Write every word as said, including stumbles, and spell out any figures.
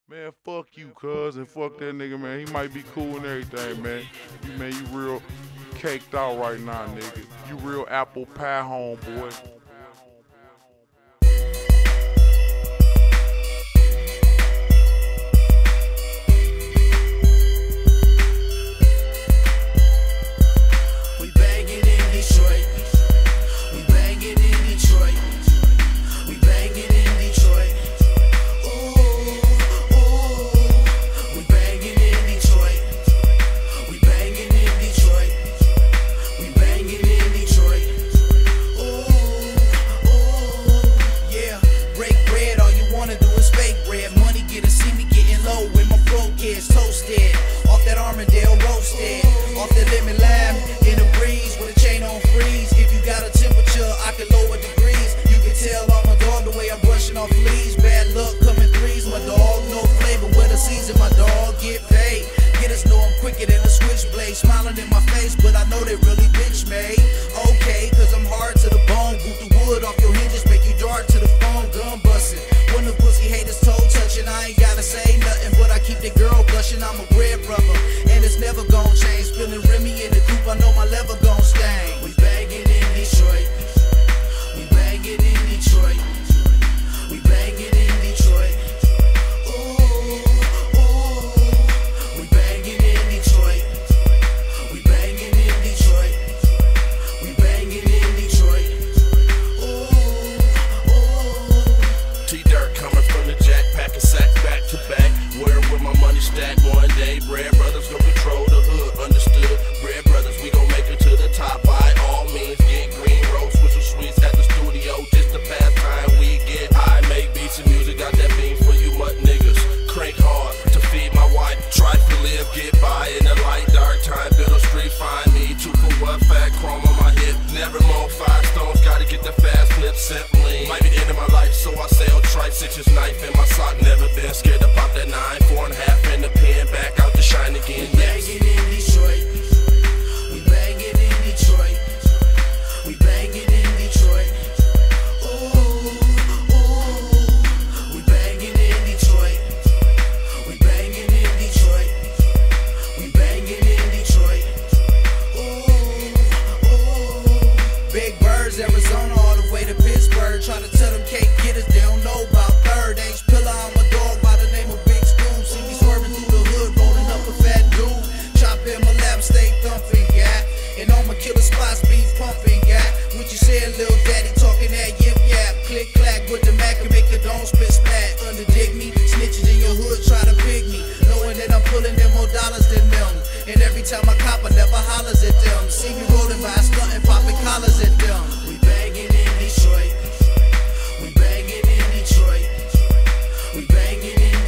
Man, fuck you, cuz, and fuck that nigga, man. He might be cool and everything, man. You, man, you real caked out right now, nigga. You real apple pie homeboy. Toasted, off that Armadale roasted, off that lemon lime in the breeze with a chain on freeze. If you got a temperature, I can lower degrees. You can tell I'm a dog the way I'm brushing off fleas. Bad luck coming threes, my dog. No flavor with a season, my dog. Get paid. Get us know I'm quicker than a switchblade. Smiling in my face, but I know they really bitch made. Okay, cause I'm hard to the bone. Boot the wood off your hinges, make you dart to the phone. Gun busting. When the pussy haters toe touching, I ain't gotta say nothing, but I keep the girl blushing. I'm a bread rubber, and it's never gon' change. Spilling Remy in the coupe, I know my lever gon' stain. We bangin' in Detroit. We bangin' in Detroit. We bangin' in Detroit. Ooh, ooh. We bangin' in Detroit. We bangin' in Detroit. We bangin' in Detroit. Ooh, ooh. T-Dirt coming from the jack, packing sacks back to back. Where with my money stacked one day. Bread Brothers gon' control the hood, understood. Bread Brothers, we gon' make it to the top by all means. Get green roast with some sweets at the studio. Just to pass time, we get high, make beats and music. Got that beam for you mutt niggas. Crank hard to feed my wife. Try to live, get by in the light, dark time. Build a street, find me. Two for what? Fat chrome on my hip. Never more five stones, gotta get the fast flip, simply. Might be the end of my life, so I sell tripe. Six inch knife in my sock, never been scared to pop that nine. Four and a half in the pen, back out to shine again. We bangin' in Detroit. We bangin' in Detroit. We bangin' in Detroit. Ooh, ooh. We bangin' in Detroit. We bangin' in Detroit. We bangin' in Detroit. Ooh, ooh. Big Birds, Arizona, all the way to Pittsburgh. Try to tell them cake getters they don't know about third. H Pillar, I'm a dog by the name of Big Scoop. See me swerving through the hood, rolling up a fat dude. Chop in my lap, stay thumping, yeah. And on my killer spots, beef pumping, yeah. What you said, little daddy, talking that yip yap. Click clack with the Mac and make it don't spit splat. Underdig me, snitches in your hood try to pig me, knowing that I'm pulling them more dollars than them. And every time I cop, I never hollers at them. See me rolling by, stunting, popping collars at them. We bangin' in Detroit. We bangin' in Detroit. We bangin' in